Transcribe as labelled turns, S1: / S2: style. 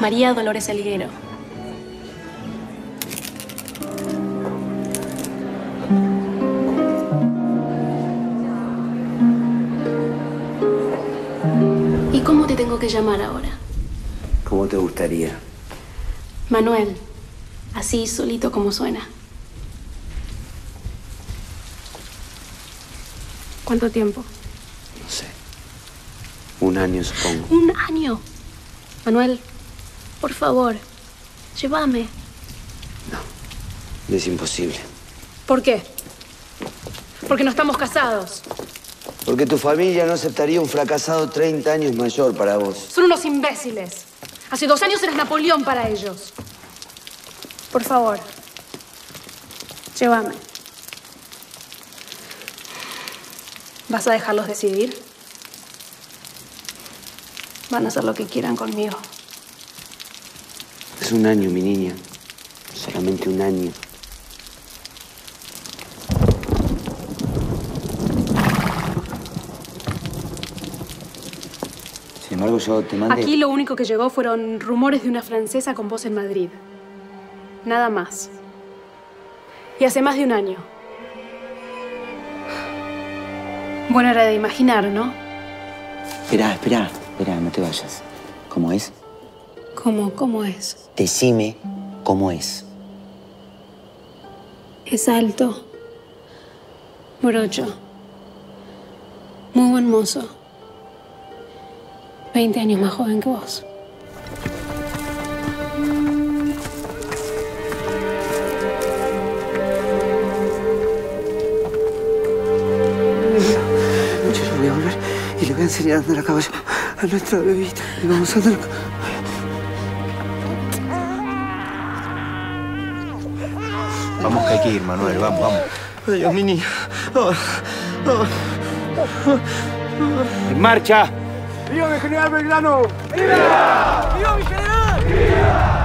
S1: María Dolores Elguero. ¿Y cómo te tengo que llamar ahora?
S2: ¿Cómo te gustaría?
S1: Manuel. Así, solito como suena. ¿Cuánto tiempo?
S2: No sé. 1 año, supongo.
S1: ¿1 año? Manuel, por favor, llévame.
S2: No, es imposible.
S1: ¿Por qué? Porque no estamos casados.
S2: Porque tu familia no aceptaría un fracasado 30 años mayor para vos.
S1: Son unos imbéciles. Hace 2 años eres Napoleón para ellos. Por favor, llévame. ¿Vas a dejarlos decidir? Van a hacer lo que quieran conmigo.
S2: Es 1 año, mi niña. Solamente 1 año. Sin embargo, yo te mandé...
S1: Aquí lo único que llegó fueron rumores de una francesa con voz en Madrid. Nada más. Y hace más de 1 año. Bueno, era de imaginar, ¿no?
S2: Espera, no te vayas. ¿Cómo es?
S1: ¿Cómo es?
S2: Decime cómo es.
S1: Es alto. Morocho. Muy buen mozo. 20 años más joven que vos.
S2: Yo voy a volver y le voy a enseñar a andar a caballo a nuestra bebita. Y vamos a andar...
S3: Vamos que hay que ir, Manuel. Vamos.
S2: Adiós, mi niña.
S3: ¡En marcha!
S4: ¡Viva mi general Belgrano! ¡Viva! ¡Viva mi general! ¡Viva!